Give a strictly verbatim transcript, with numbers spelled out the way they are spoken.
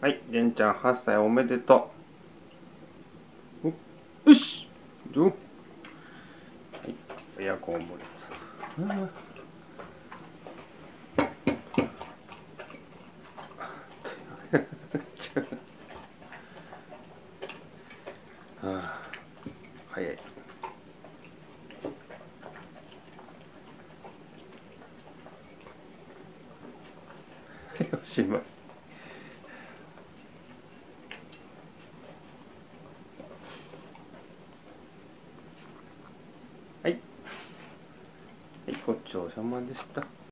はい、れんちゃんはっさいおめでとう。およしどう、はい、エアコンもつ。ああ、早い。おしまい。はい。はい、ごちそうさまでした。